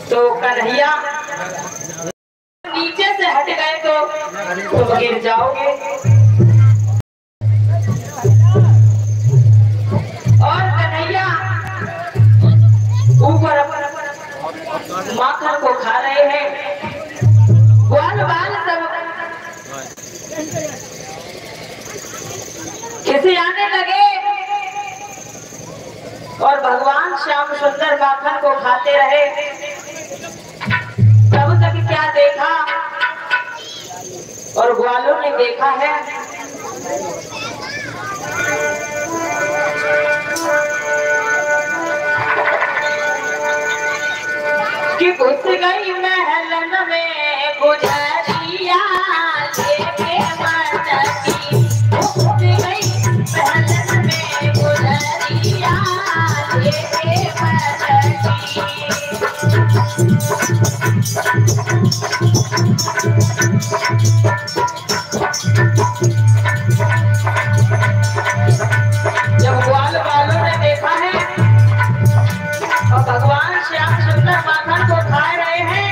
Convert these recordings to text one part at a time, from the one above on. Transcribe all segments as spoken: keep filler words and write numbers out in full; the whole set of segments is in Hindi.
तो कन्हैया नीचे से हट गए तो तुम गिर जाओगे, और कन्हैया ऊपर माखन को खा रहे हैं। ग्वाल बाल सब खिसियाने लगे और भगवान श्याम सुंदर माखन को खाते रहे। तब तक क्या देखा, और ग्वालों ने देखा है कि घुस गई महल में गुजरिया लेके मटकी, घुस गई महल में गुजरिया लेके मटकी। जब ग्वाल वालों ने देखा है और भगवान श्याम सुंदर माखन को खा रहे हैं,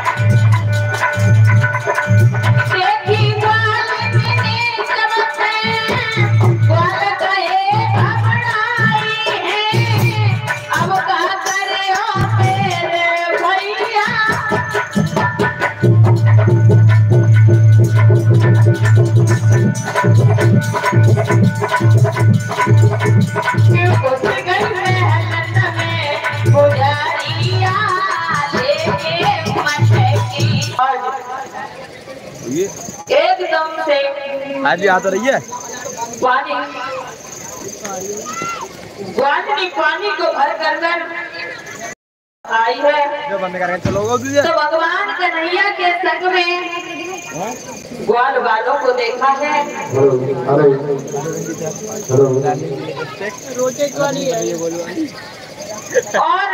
देखी ग्वाल ग्वाल कहे घबराई है, अब क्या करे ओ तेरे भैया। घुस गई महल में गुजरिया लेके मटकी। एकदम से हाँ जी, आ तो रही है पानी, ग्वालनी पानी को भर कर कर आई है। जो बंद करके चलोगे तो भगवान कन्हैया के संग में ग्वाल वालों को देखा है। और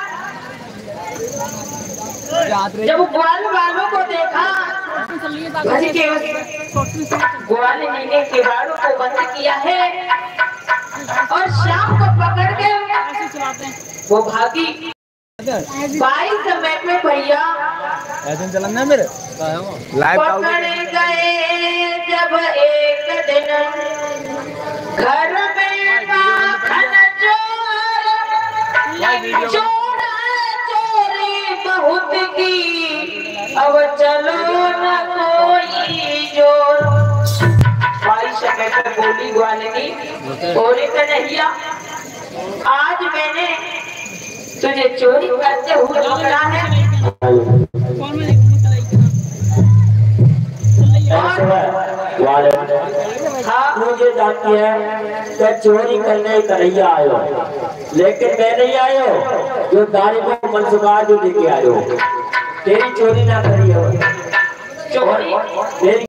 जब ग्वाल वालों को देखा, घर के ग्वाल ने किवाड़ों को बंद किया है और शाम को पकड़ के वो भागी। बाई समय में भैया ऐसे चलना मेरे पकड़ गए जब एक दिन घर में माखन चोर, चोरा चोरी बहुत की, अब चलो न कोई जोर। बाई समय में बोली ग्वालिनी, बोली कन्हैया आज मैंने तुझे चोरी करते हुए पकड़ा है। हाँ, मुझे जानती है कि चोरी करने कन्हैया आयो, लेकिन मैं नहीं आयो जो दारी को मनसुकार जो लेके आयो। तेरी चोरी ना करी हो, चोरी